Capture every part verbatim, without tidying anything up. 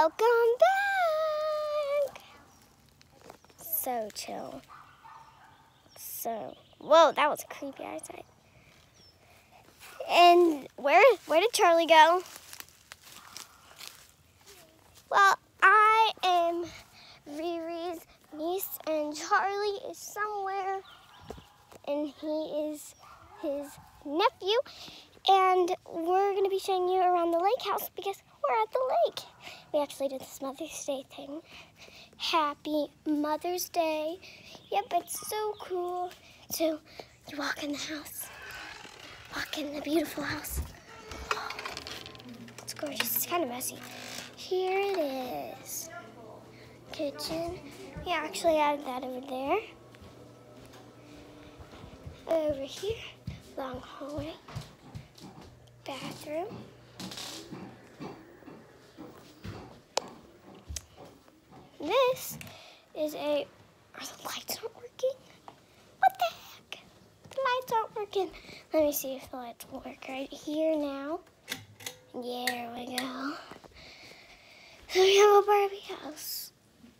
Welcome back. So chill. So, whoa, that was creepy outside. And where where did Charlie go? Well, I am Riri's niece, and Charlie is somewhere, and he is his nephew. And we're going to be showing you around the lake house because we're at the lake. We actually did this Mother's Day thing. Happy Mother's Day. Yep, it's so cool. So you walk in the house. Walk in the beautiful house. Oh, it's gorgeous. It's kind of messy. Here it is. Kitchen. We actually added that over there. Over here. Long hallway. Bathroom. This is a... Are the lights not working? What the heck? The lights aren't working. Let me see if the lights work right here now. Yeah, there we go. So we have a Barbie house.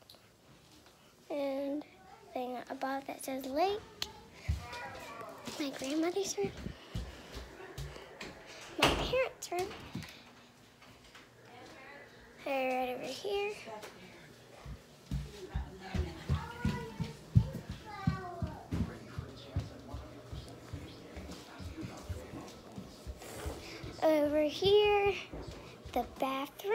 And thing above that says lake. My grandmother's room. My parents' room. Right over here. Over here, the bathroom.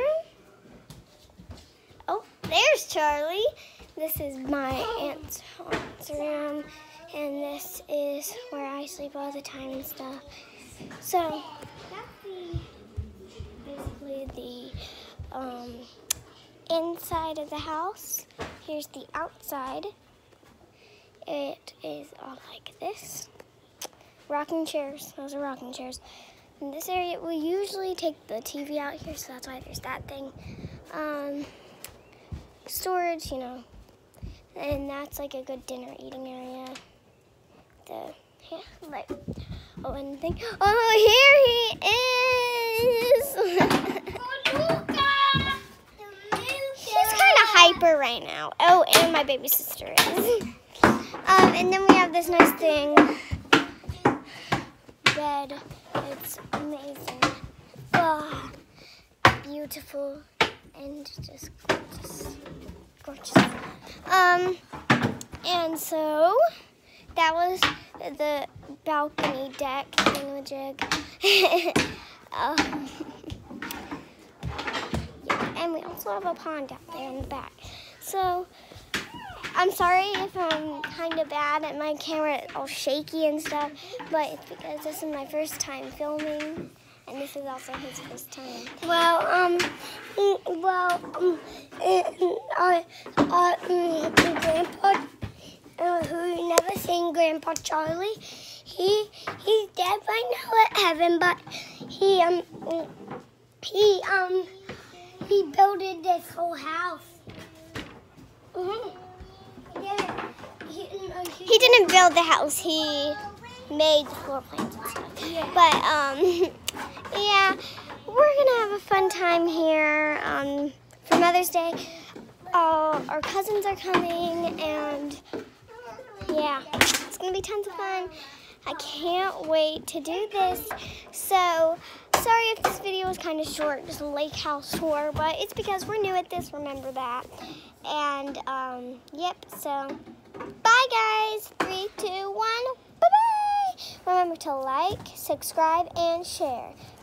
Oh, there's Charlie. This is my aunt's, aunt's room, and this is where I sleep all the time and stuff. So that's the, basically the um, inside of the house. Here's the outside. It is all like this. Rocking chairs. Those are rocking chairs. In this area, we usually take the T V out here, so that's why there's that thing. Um, storage, you know, and that's like a good dinner eating area. The yeah, like oh, and the thing. Oh, here he is. He's kind of hyper right now. Oh, and my baby sister is. Um, and then we have this nice thing, bed. It's amazing. Oh, beautiful and just gorgeous. Gorgeous. Um, and so that was the balcony deck thingamajig. um, yeah, and we also have a pond out there in the back. So I'm sorry if I'm kind of bad at my camera, all shaky and stuff, but it's because this is my first time filming, and this is also his first time. Well, um, well, um, uh, uh, um, Grandpa, uh, who you never seen Grandpa Charlie, he, he's dead right now at heaven, but he, um, he, um, he built this whole house. Mm-hmm. He didn't build the house, he made the floor plans and stuff. Yeah. But, um, yeah, we're going to have a fun time here um, for Mother's Day. Uh, our cousins are coming, and, yeah, it's going to be tons of fun. I can't wait to do this. So, sorry if this video was kind of short, just a lake house tour, but it's because we're new at this, remember that. And, um, yep, so... Bye, guys. Three, two, one. Bye-bye. Remember to like, subscribe, and share.